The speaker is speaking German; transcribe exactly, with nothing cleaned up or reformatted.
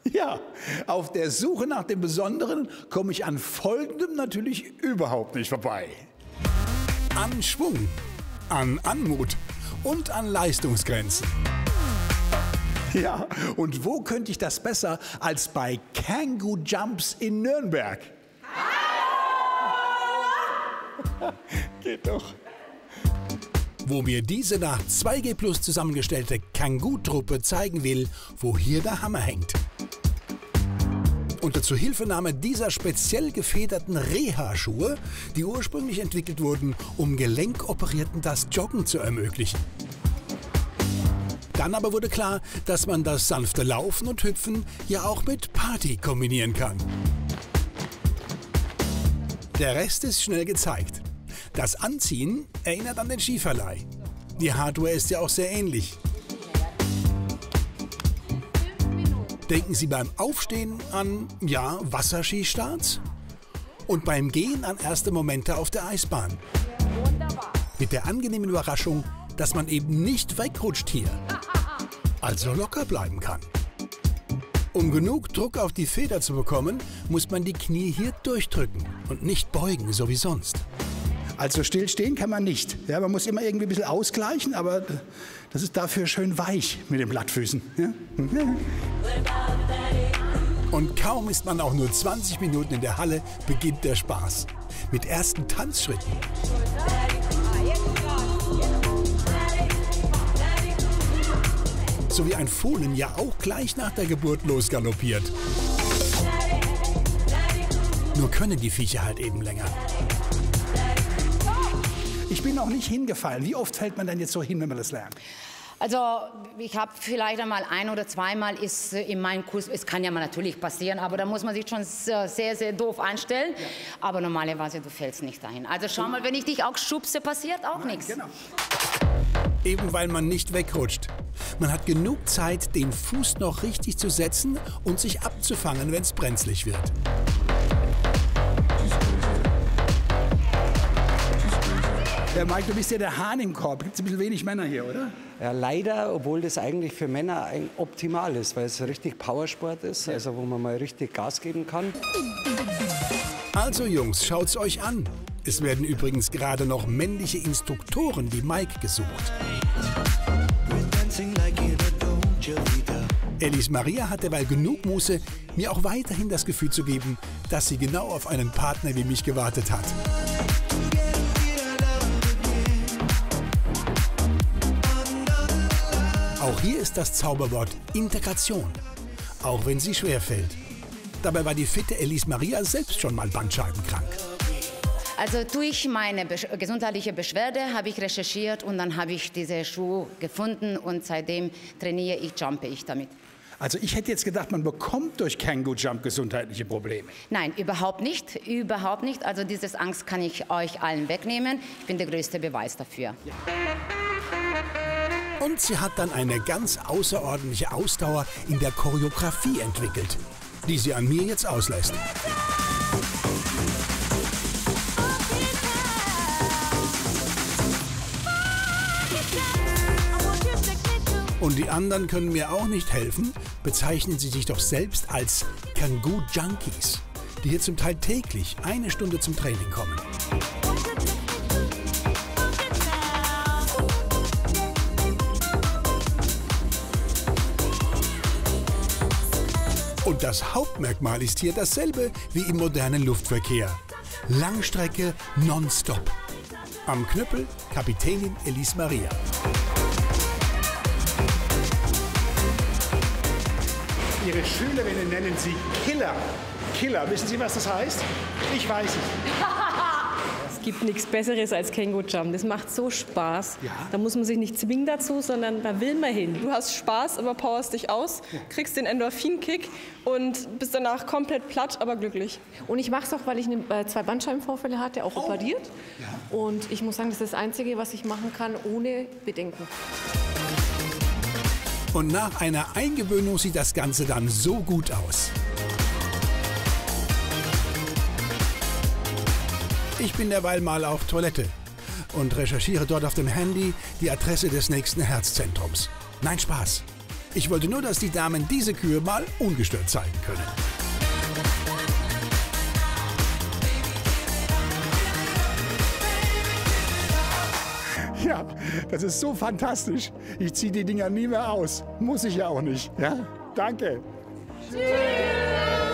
Ja, auf der Suche nach dem Besonderen komme ich an Folgendem natürlich überhaupt nicht vorbei. An Schwung, an Anmut und an Leistungsgrenzen. Ja, und wo könnte ich das besser als bei Kangoo Jumps in Nürnberg? Geht doch. Wo mir diese nach zwei G plus zusammengestellte Kangoo-Truppe zeigen will, wo hier der Hammer hängt. Unter Zuhilfenahme dieser speziell gefederten Reha-Schuhe, die ursprünglich entwickelt wurden, um Gelenkoperierten das Joggen zu ermöglichen. Dann aber wurde klar, dass man das sanfte Laufen und Hüpfen ja auch mit Party kombinieren kann. Der Rest ist schnell gezeigt. Das Anziehen erinnert an den Skiverleih. Die Hardware ist ja auch sehr ähnlich. Denken Sie beim Aufstehen an, ja, Wasserskistarts und beim Gehen an erste Momente auf der Eisbahn. Mit der angenehmen Überraschung, dass man eben nicht wegrutscht hier, also locker bleiben kann. Um genug Druck auf die Feder zu bekommen, muss man die Knie hier durchdrücken und nicht beugen, so wie sonst. Also stillstehen kann man nicht. Ja, man muss immer irgendwie ein bisschen ausgleichen, aber das ist dafür schön weich mit den Plattfüßen. Ja? Und kaum ist man auch nur zwanzig Minuten in der Halle, beginnt der Spaß. Mit ersten Tanzschritten. So wie ein Fohlen ja auch gleich nach der Geburt losgaloppiert. Nur können die Viecher halt eben länger. Ich bin noch nicht hingefallen. Wie oft fällt man denn jetzt so hin, wenn man das lernt? Also ich habe vielleicht einmal ein oder zweimal ist in meinem Kurs, es kann ja mal natürlich passieren, aber da muss man sich schon sehr, sehr doof einstellen. Ja. Aber normalerweise, du fällst nicht dahin. Also schau mal, wenn ich dich auch schubse, passiert auch nichts. Genau. Eben weil man nicht wegrutscht. Man hat genug Zeit, den Fuß noch richtig zu setzen und sich abzufangen, wenn es brenzlig wird. Ja, Mike, du bist ja der Hahn im Korb. Gibt es ein bisschen wenig Männer hier, oder? Ja, leider, obwohl das eigentlich für Männer optimal ist, weil es richtig Powersport ist, also wo man mal richtig Gas geben kann. Also Jungs, schaut's euch an. Es werden übrigens gerade noch männliche Instruktoren wie Mike gesucht. Elis Maria hat derweil genug Muße, mir auch weiterhin das Gefühl zu geben, dass sie genau auf einen Partner wie mich gewartet hat. Auch hier ist das Zauberwort Integration, auch wenn sie schwerfällt. Dabei war die fitte Elis Maria selbst schon mal bandscheibenkrank. Also durch meine besch gesundheitliche Beschwerde habe ich recherchiert und dann habe ich diese Schuhe gefunden und seitdem trainiere ich, jumpe ich damit. Also ich hätte jetzt gedacht, man bekommt durch Kangoo Jump gesundheitliche Probleme. Nein, überhaupt nicht, überhaupt nicht. Also dieses Angst kann ich euch allen wegnehmen. Ich bin der größte Beweis dafür. Ja. Und sie hat dann eine ganz außerordentliche Ausdauer in der Choreografie entwickelt, die sie an mir jetzt auslässt. Und die anderen können mir auch nicht helfen, bezeichnen sie sich doch selbst als Kangoo Junkies, die hier zum Teil täglich eine Stunde zum Training kommen. Und das Hauptmerkmal ist hier dasselbe wie im modernen Luftverkehr. Langstrecke nonstop. Am Knüppel Kapitänin Elis Maria. Ihre Schülerinnen nennen Sie Killer. Killer, wissen Sie, was das heißt? Ich weiß es. Es gibt nichts Besseres als Kangoo Jump. Das macht so Spaß. Ja. Da muss man sich nicht zwingen dazu, sondern da will man hin. Du hast Spaß, aber powerst dich aus, ja. Kriegst den Endorphin-Kick und bist danach komplett platt, aber glücklich. Und ich mache es auch, weil ich eine, äh, zwei Bandscheibenvorfälle hatte, auch oh. operiert. Ja. Und ich muss sagen, das ist das Einzige, was ich machen kann, ohne Bedenken. Und nach einer Eingewöhnung sieht das Ganze dann so gut aus. Ich bin derweil mal auf Toilette und recherchiere dort auf dem Handy die Adresse des nächsten Herzzentrums. Nein, Spaß. Ich wollte nur, dass die Damen diese Kühe mal ungestört zeigen können. Ja, das ist so fantastisch. Ich ziehe die Dinger nie mehr aus. Muss ich ja auch nicht. Ja? Danke. Tschüss.